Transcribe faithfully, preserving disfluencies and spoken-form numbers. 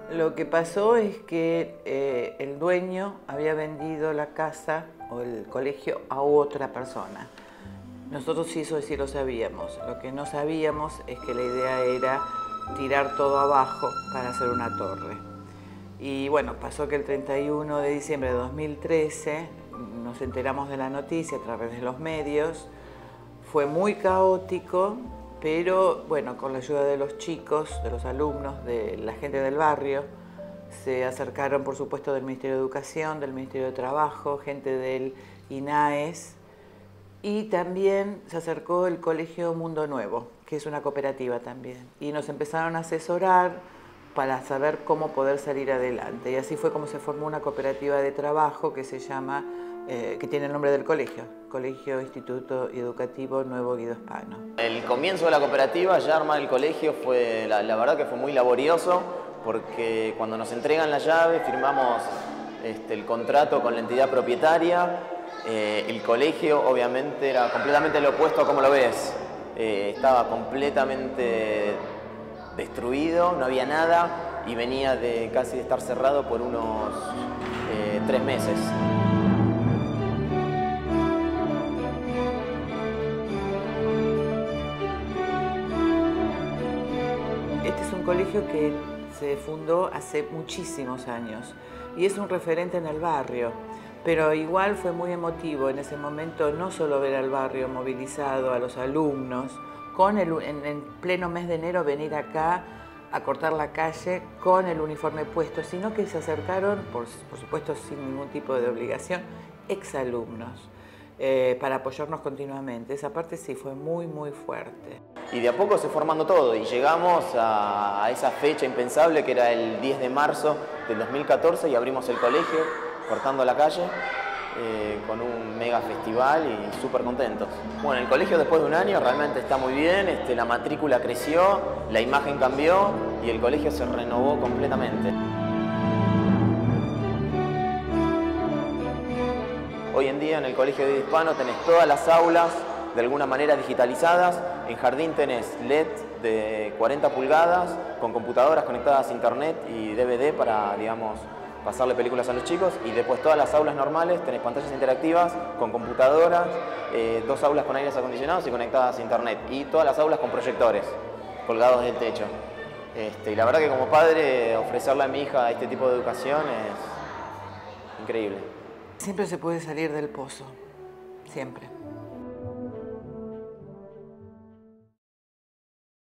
Lo que pasó es que eh, el dueño había vendido la casa o el colegio a otra persona. Nosotros sí, eso sí lo sabíamos. Lo que no sabíamos es que la idea era tirar todo abajo para hacer una torre. Y bueno, pasó que el treinta y uno de diciembre de dos mil trece nos enteramos de la noticia a través de los medios. Fue muy caótico, pero bueno, con la ayuda de los chicos, de los alumnos, de la gente del barrio, se acercaron, por supuesto, del Ministerio de Educación, del Ministerio de Trabajo, gente del INAES, y también se acercó el Colegio Mundo Nuevo, que es una cooperativa también, y nos empezaron a asesorar para saber cómo poder salir adelante. Y así fue como se formó una cooperativa de trabajo que se llama, eh, que tiene el nombre del colegio, Colegio Instituto Educativo Nuevo Guido Hispano. El comienzo de la cooperativa, ya armar el colegio, fue la, la verdad que fue muy laborioso, porque cuando nos entregan la llave firmamos este, el contrato con la entidad propietaria. Eh, el colegio obviamente era completamente lo opuesto a como lo ves. Eh, estaba completamente destruido, no había nada y venía de casi de estar cerrado por unos eh, tres meses. Este es un colegio que se fundó hace muchísimos años y es un referente en el barrio, pero igual fue muy emotivo en ese momento no solo ver al barrio movilizado, a los alumnos, con el, en, en pleno mes de enero venir acá a cortar la calle con el uniforme puesto, sino que se acercaron, por, por supuesto sin ningún tipo de obligación, exalumnos, eh, para apoyarnos continuamente. Esa parte sí fue muy, muy fuerte. Y de a poco se fue formando todo y llegamos a, a esa fecha impensable que era el diez de marzo del dos mil catorce y abrimos el colegio cortando la calle eh, con un mega festival y súper contentos. Bueno, el colegio después de un año realmente está muy bien, este, la matrícula creció, la imagen cambió y el colegio se renovó completamente. Hoy en día en el Colegio Guido Hispano tenés todas las aulas de alguna manera digitalizadas. En jardín tenés L E D de cuarenta pulgadas con computadoras conectadas a internet y D V D para, digamos, pasarle películas a los chicos. Y después todas las aulas normales tenés pantallas interactivas con computadoras, eh, dos aulas con aires acondicionados y conectadas a internet. Y todas las aulas con proyectores colgados del techo. Este, y la verdad que como padre ofrecerle a mi hija este tipo de educación es increíble. Siempre se puede salir del pozo, siempre.